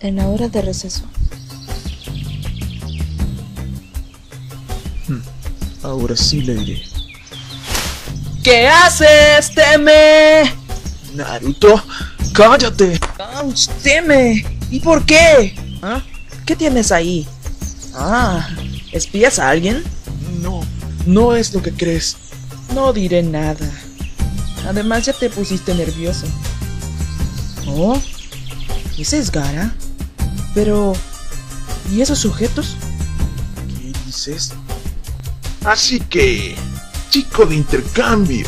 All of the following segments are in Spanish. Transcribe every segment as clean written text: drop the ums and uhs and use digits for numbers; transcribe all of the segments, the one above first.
en la hora de receso. Ahora sí le diré. ¿Qué haces, Teme? Naruto, cállate. ¡Auch, Teme! ¿Y por qué? ¿Ah? ¿Qué tienes ahí? Ah, ¿espías a alguien? No es lo que crees. No diré nada. Además ya te pusiste nervioso. ¿Oh? ¿Ese es Gaara? Pero... ¿y esos sujetos? ¿Qué dices? Así que, chico de intercambio,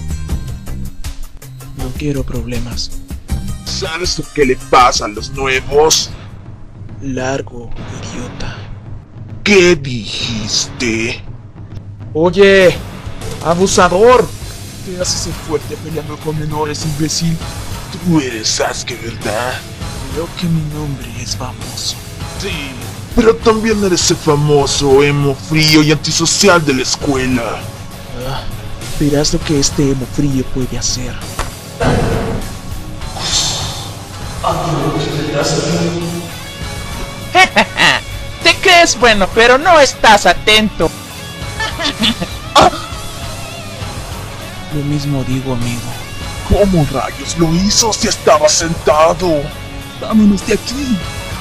No quiero problemas. ¿sabes lo que le pasa a los nuevos? Largo, idiota. ¿Qué dijiste? Oye, abusador. ¿Qué haces el fuerte peleando con menores, imbécil? Tú eres Sasuke, ¿verdad? Creo que mi nombre es famoso. Sí, pero también eres el famoso emo frío y antisocial de la escuela. Verás lo que este emo frío puede hacer. Te crees bueno, pero no estás atento. Lo mismo digo, amigo. ¿Cómo rayos lo hizo si estaba sentado? Vámonos de aquí.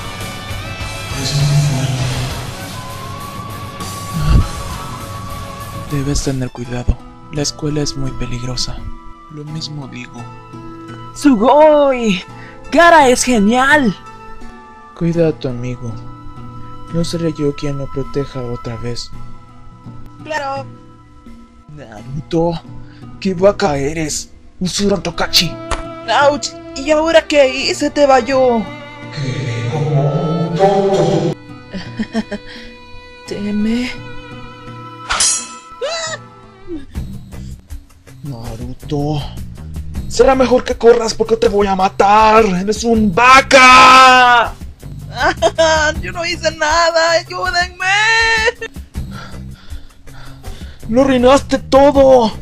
Debes tener cuidado. La escuela es muy peligrosa. Lo mismo digo. ¡Sugoi! ¡Gaara es genial! Cuida a tu amigo. No seré yo quien lo proteja otra vez. ¡Claro! Naruto, ¿qué vaca eres? Uzuru Tokachi. ¡Auch! ¿Y ahora qué hice, te vayó? Teme. Naruto, será mejor que corras porque te voy a matar. Eres un vaca. Yo no hice nada, ayúdenme. Lo arruinaste todo.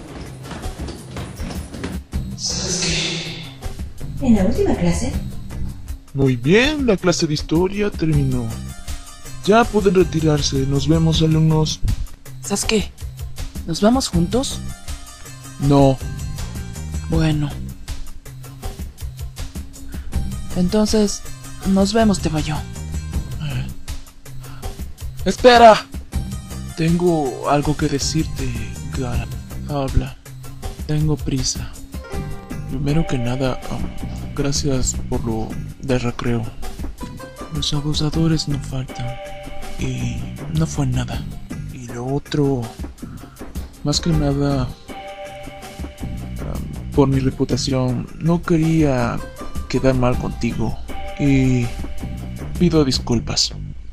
En la última clase, Muy bien, la clase de historia terminó. Ya pueden retirarse, nos vemos, alumnos. Sasuke, ¿nos vamos juntos? No, Bueno. Entonces, nos vemos, te vayó. espera. Tengo algo que decirte, Gaara. Habla. Tengo prisa. Primero que nada, gracias por lo de recreo. Los abusadores no faltan. Y no fue nada. Y lo otro, más que nada, por mi reputación, no quería quedar mal contigo. Y pido disculpas.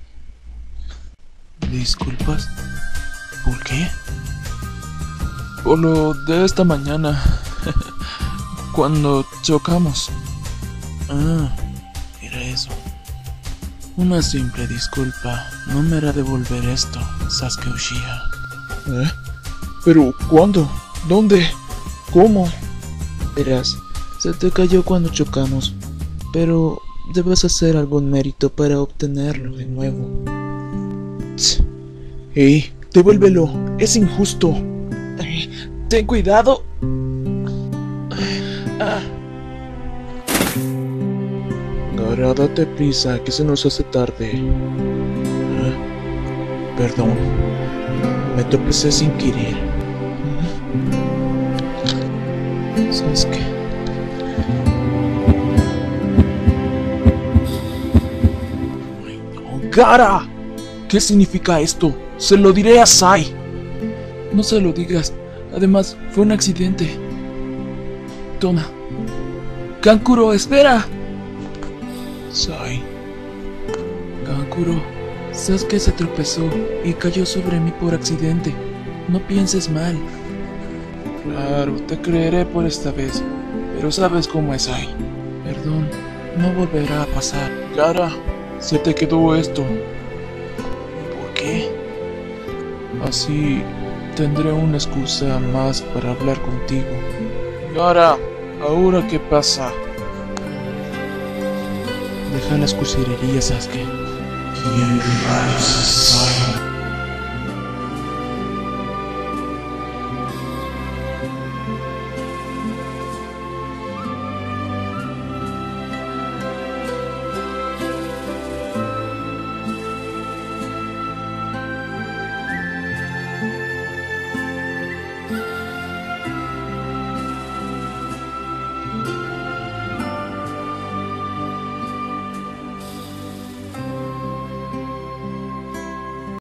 ¿Disculpas? ¿Por qué? Por lo de esta mañana. Cuando chocamos. Ah, era eso. Una simple disculpa. No me hará devolver esto, Sasuke Uchiha. ¿Eh? ¿Pero cuándo? ¿Dónde? ¿Cómo? Verás, se te cayó cuando chocamos. Pero debes hacer algún mérito para obtenerlo de nuevo. ¡Ey! ¡Devuélvelo! ¡Es injusto! Ten cuidado. Gaara, date prisa, que se nos hace tarde. Perdón. Me tropecé sin querer. Sasuke. ¡Gaara! ¿Qué significa esto? Se lo diré a Sai. No se lo digas. Además, fue un accidente. Toma. Kankuro, espera. Sai. Kankuro, Sasuke se tropezó y cayó sobre mí por accidente. No pienses mal. Claro, te creeré por esta vez. Pero sabes cómo es Sai. Perdón, no volverá a pasar. Gaara, se te quedó esto. ¿Por qué? Así tendré una excusa más para hablar contigo. Gaara, ¿ahora qué pasa? Deja las cursilerías, Sasuke. ¿Quién rayos es Sai?